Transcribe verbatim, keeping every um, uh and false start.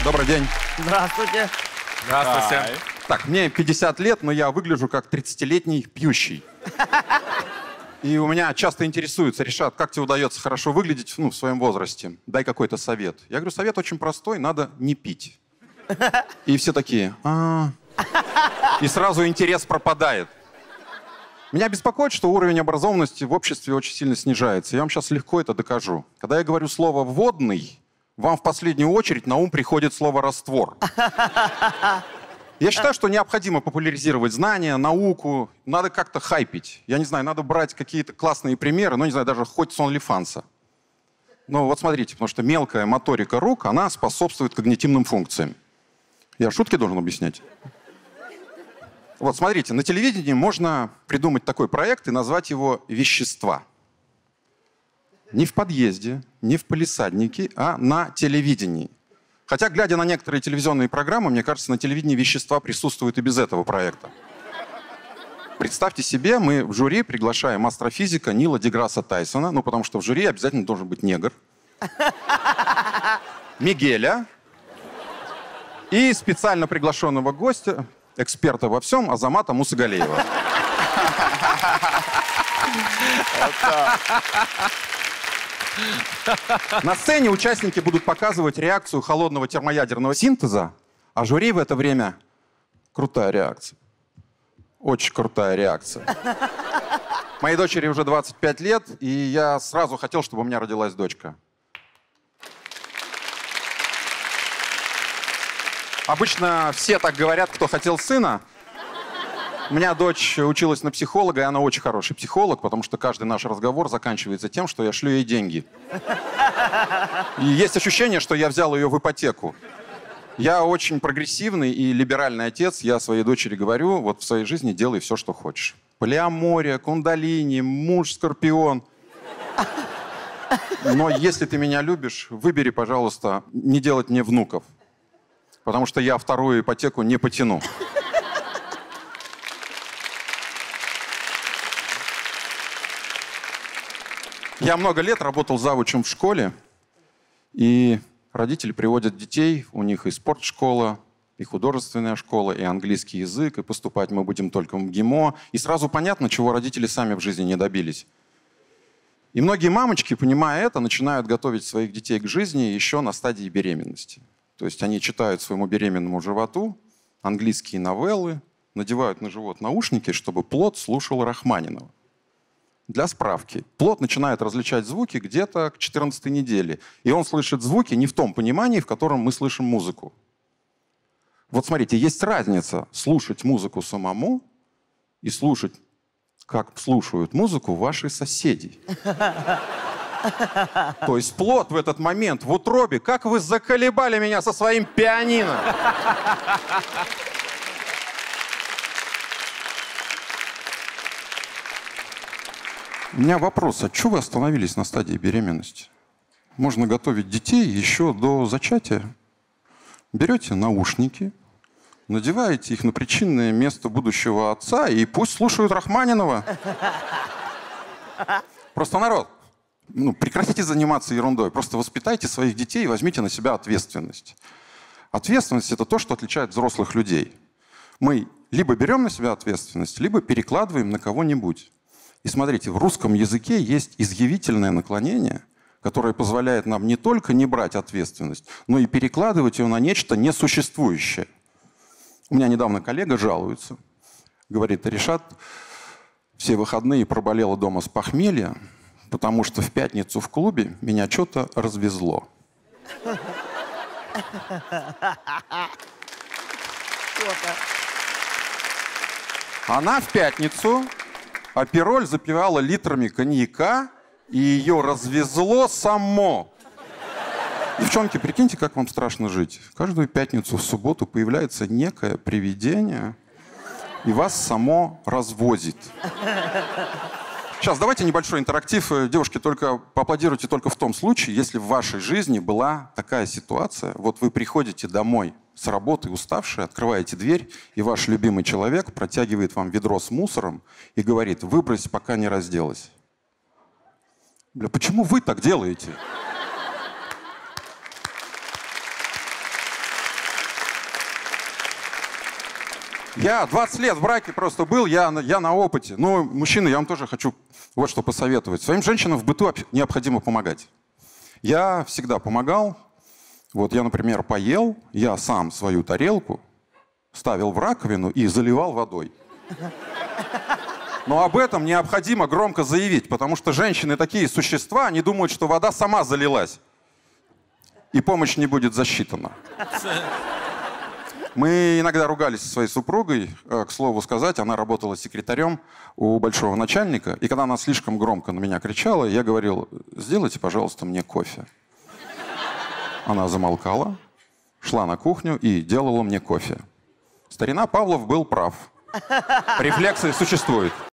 Добрый день. Здравствуйте. Здравствуйте. Ай. Так, мне пятьдесят лет, но я выгляжу как тридцатилетний пьющий. И у меня часто интересуются, Ришат, как тебе удается хорошо выглядеть ну, в своем возрасте? Дай какой-то совет. Я говорю, совет очень простой, надо не пить. И все такие, а, и сразу интерес пропадает. Меня беспокоит, что уровень образованности в обществе очень сильно снижается. Я вам сейчас легко это докажу. Когда я говорю слово «водный», вам в последнюю очередь на ум приходит слово «раствор». Я считаю, что необходимо популяризировать знания, науку. Надо как-то хайпить. Я не знаю, надо брать какие-то классные примеры, ну, не знаю, даже хоть с OnlyFans. Ну, вот смотрите, потому что мелкая моторика рук, она способствует когнитивным функциям. Я шутки должен объяснять? Вот, смотрите, на телевидении можно придумать такой проект и назвать его «Вещества». Не в подъезде, не в палисаднике, а на телевидении. Хотя, глядя на некоторые телевизионные программы, мне кажется, на телевидении вещества присутствуют и без этого проекта. Представьте себе, мы в жюри приглашаем астрофизика Нила Деграсса Тайсона, ну, потому что в жюри обязательно должен быть негр, Мигеля и специально приглашенного гостя, эксперта во всем, Азамата Мусагалиева. На сцене участники будут показывать реакцию холодного термоядерного синтеза, а жюри в это время... Крутая реакция. Очень крутая реакция. Моей дочери уже двадцать пять лет, и я сразу хотел, чтобы у меня родилась дочка. Обычно все так говорят, кто хотел сына. У меня дочь училась на психолога, и она очень хороший психолог, потому что каждый наш разговор заканчивается тем, что я шлю ей деньги. И есть ощущение, что я взял ее в ипотеку. Я очень прогрессивный и либеральный отец. Я своей дочери говорю, вот в своей жизни делай все, что хочешь. Полиамория, кундалини, муж, скорпион. Но если ты меня любишь, выбери, пожалуйста, не делать мне внуков. Потому что я вторую ипотеку не потяну. Я много лет работал завучем в школе, и родители приводят детей, у них и спортшкола, и художественная школа, и английский язык, и поступать мы будем только в МГИМО. И сразу понятно, чего родители сами в жизни не добились. И многие мамочки, понимая это, начинают готовить своих детей к жизни еще на стадии беременности. То есть они читают своему беременному животу английские новеллы, надевают на живот наушники, чтобы плод слушал Рахманинова. Для справки. Плод начинает различать звуки где-то к четырнадцатой неделе. И он слышит звуки не в том понимании, в котором мы слышим музыку. Вот смотрите, есть разница слушать музыку самому и слушать, как слушают музыку ваши соседи. То есть плод в этот момент в утробе, как вы заколебали меня со своим пианино. У меня вопрос, а что вы остановились на стадии беременности? Можно готовить детей еще до зачатия. Берете наушники, надеваете их на причинное место будущего отца, и пусть слушают Рахманинова. Просто народ, ну, прекратите заниматься ерундой, просто воспитайте своих детей и возьмите на себя ответственность. Ответственность – это то, что отличает взрослых людей. Мы либо берем на себя ответственность, либо перекладываем на кого-нибудь. И смотрите, в русском языке есть изъявительное наклонение, которое позволяет нам не только не брать ответственность, но и перекладывать ее на нечто несуществующее. У меня недавно коллега жалуется. Говорит, Ришат, все выходные проболела дома с похмелья, потому что в пятницу в клубе меня что-то развезло. Она в пятницу апероль запивала литрами коньяка, и ее развезло само. Девчонки, прикиньте, как вам страшно жить. Каждую пятницу в субботу появляется некое привидение, и вас само развозит. Сейчас давайте небольшой интерактив. Девушки, только поаплодируйте только в том случае, если в вашей жизни была такая ситуация. Вот вы приходите домой с работы уставшие, открываете дверь, и ваш любимый человек протягивает вам ведро с мусором и говорит, выбрось, пока не разделась. Бля, почему вы так делаете? Я двадцать лет в браке просто был, я, я на опыте. Ну, мужчины, я вам тоже хочу вот что посоветовать. Своим женщинам в быту необходимо помогать. Я всегда помогал. Вот я, например, поел, я сам свою тарелку ставил в раковину и заливал водой. Но об этом необходимо громко заявить, потому что женщины такие существа, они думают, что вода сама залилась. И помощь не будет засчитана. Мы иногда ругались со своей супругой. К слову сказать, она работала секретарем у большого начальника. И когда она слишком громко на меня кричала, я говорил: сделайте, пожалуйста, мне кофе. Она замолкала, шла на кухню и делала мне кофе. Старина Павлов был прав. Рефлексы существуют.